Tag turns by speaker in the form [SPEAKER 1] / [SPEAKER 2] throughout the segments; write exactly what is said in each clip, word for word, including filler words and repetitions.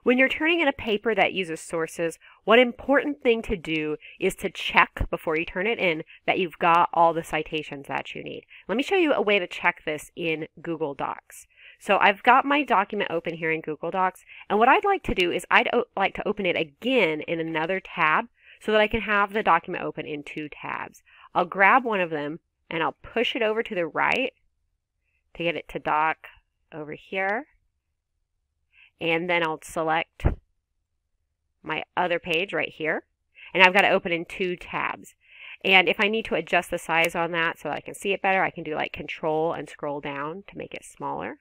[SPEAKER 1] When you're turning in a paper that uses sources, one important thing to do is to check before you turn it in that you've got all the citations that you need. Let me show you a way to check this in Google Docs. So I've got my document open here in Google Docs, and what I'd like to do is I'd like to open it again in another tab so that I can have the document open in two tabs. I'll grab one of them and I'll push it over to the right to get it to dock over here. And then I'll select my other page right here. And I've got to open in two tabs. And if I need to adjust the size on that so that I can see it better, I can do like control and scroll down to make it smaller.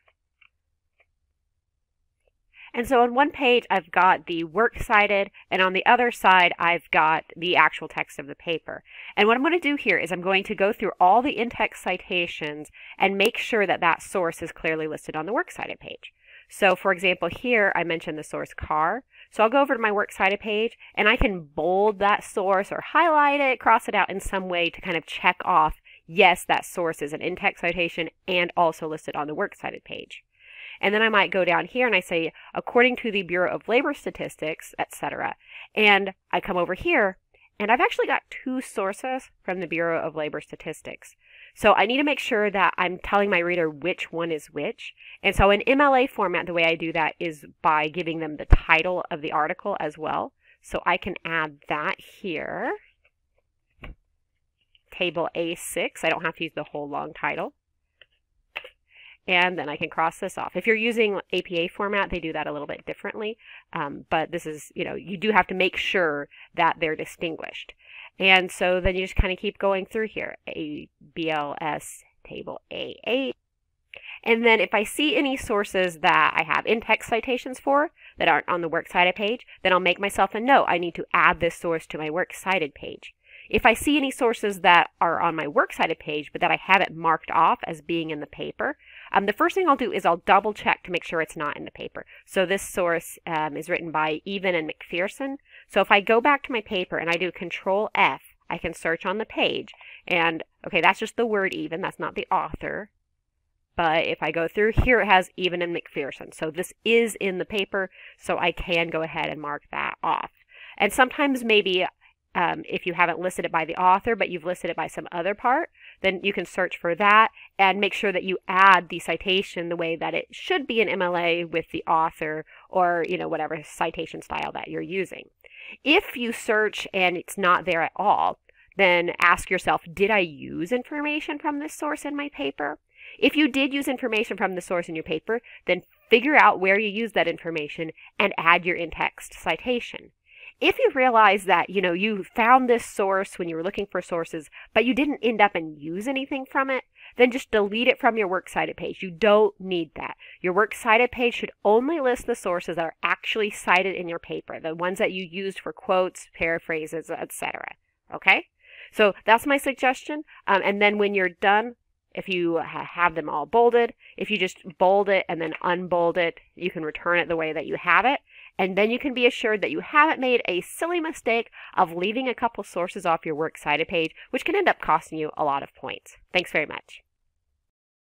[SPEAKER 1] And so on one page, I've got the works cited, and on the other side, I've got the actual text of the paper. And what I'm going to do here is I'm going to go through all the in-text citations and make sure that that source is clearly listed on the works cited page. So for example, here I mentioned the source car. So I'll go over to my works cited page, and I can bold that source or highlight it, cross it out in some way to kind of check off, yes, that source is an in-text citation and also listed on the works cited page. And then I might go down here and I say, according to the Bureau of Labor Statistics, et cetera. And I come over here, and I've actually got two sources from the Bureau of Labor Statistics. So I need to make sure that I'm telling my reader which one is which. And so in M L A format, the way I do that is by giving them the title of the article as well. So I can add that here. Table A six. I don't have to use the whole long title. And then I can cross this off. If you're using A P A format, they do that a little bit differently. Um, but this is, you know, you do have to make sure that they're distinguished. And so then you just kind of keep going through here. A B L S table A eight. And then if I see any sources that I have in-text citations for that aren't on the works cited page, then I'll make myself a note. I need to add this source to my works cited page. If I see any sources that are on my works cited page but that I have it marked off as being in the paper, um, the first thing I'll do is I'll double check to make sure it's not in the paper. So this source um, is written by Even and McPherson. So if I go back to my paper and I do Control F, I can search on the page. And okay, that's just the word Even, that's not the author. But if I go through here, it has Even and McPherson. So this is in the paper, so I can go ahead and mark that off. And sometimes maybe Um, if you haven't listed it by the author, but you've listed it by some other part, then you can search for that and make sure that you add the citation the way that it should be in M L A with the author or, you know, whatever citation style that you're using. If you search and it's not there at all, then ask yourself, did I use information from this source in my paper? If you did use information from the source in your paper, then figure out where you used that information and add your in-text citation. If you realize that, you know, you found this source when you were looking for sources, but you didn't end up and use anything from it, then just delete it from your works cited page. You don't need that. Your works cited page should only list the sources that are actually cited in your paper, the ones that you used for quotes, paraphrases, et cetera. Okay? So that's my suggestion. Um, and then when you're done, if you have them all bolded, if you just bold it and then unbold it, you can return it the way that you have it. And then you can be assured that you haven't made a silly mistake of leaving a couple sources off your works cited page, which can end up costing you a lot of points. Thanks very much.